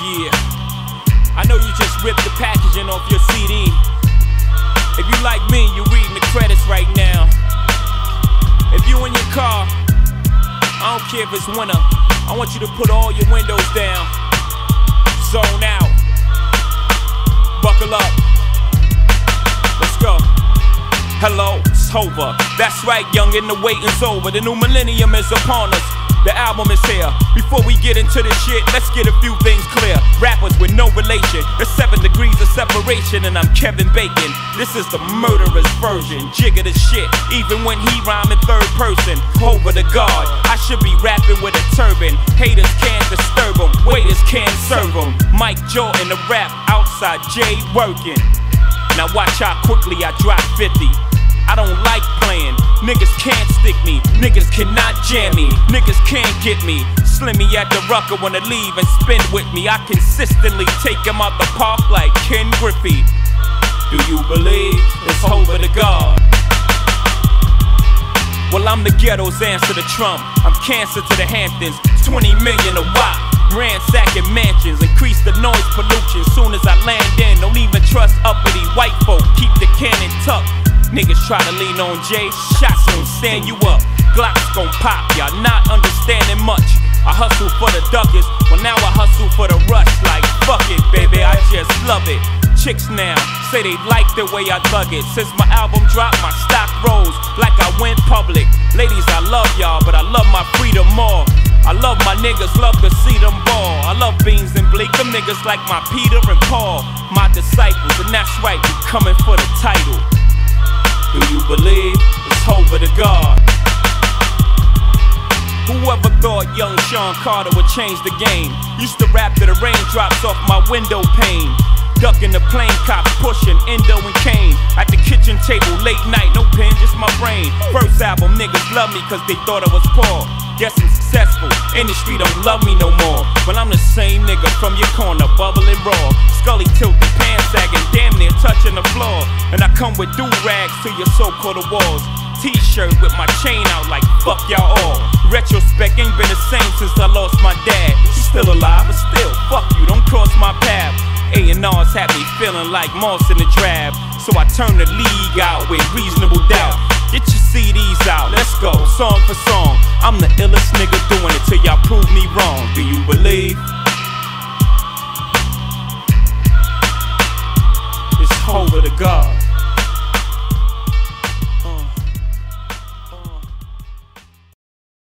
Yeah, I know you just ripped the packaging off your CD. If you like me, you're reading the credits right now. If you in your car, I don't care if it's winter, I want you to put all your windows down. Zone out. Buckle up. Let's go. Hello, it's over. That's right, youngin', the waiting's over. The new millennium is upon us. The album is here. Before we get into this shit, let's get a few things clear. Rappers with no relation, there's 7 degrees of separation, and I'm Kevin Bacon. This is the murderer's version. Jigga the shit, even when he rhyme in third person. Over the guard, I should be rapping with a turban. Haters can't disturb them, waiters can't serve them. Mike Jordan, the rap outside Jay working. Now watch how quickly I drop 50. I don't like playing, niggas can't stick me, niggas cannot jam me, niggas can't get me. Slimmy at the Rucker wanna leave and spin with me. I consistently take him out the park like Ken Griffey. Do you believe it's over to God? Well, I'm the ghetto's answer to Trump. I'm cancer to the Hamptons, 20 million a wop. Ransacking mansions, increase the noise pollution. Soon as I land in, don't even trust uppity white folk. Keep the cannon tucked. Niggas try to lean on Jay, shots gon' stand you up. Glocks gon' pop, y'all not understanding much. I hustle for the duckers, well now I hustle for the rush. Like fuck it, baby, I just love it. Chicks now say they like the way I thug it. Since my album dropped, my stock rose like I went public. Ladies, I love y'all, but I love my freedom more. I love my niggas, love to see them ball. I love Beans and Bleak, them niggas like my Peter and Paul. My disciples, and that's right, we coming for the title. Do you believe it's over to God? Whoever thought young Sean Carter would change the game? Used to rap to the raindrops off my window pane. Ducking the plane cops, pushing Endo and Kane. At the kitchen table, late night, no pen, just my brain. First album, niggas love me cause they thought I was poor. Guess I'm successful, industry don't love me no more. Well, I'm the same nigga from your corner, bubbling raw. Scully tilted, pants sagging, damn near touching the floor. And I come with do-rags to your so-called walls. T-shirt with my chain out like fuck y'all all. Retrospect ain't been the same since I lost my dad. He's still alive, but still, fuck you, don't cross my path. A&R's had me feeling like moss in the drab. So I turn the league out with reasonable doubt. Get your CDs out, let's go, song for song. I'm the illest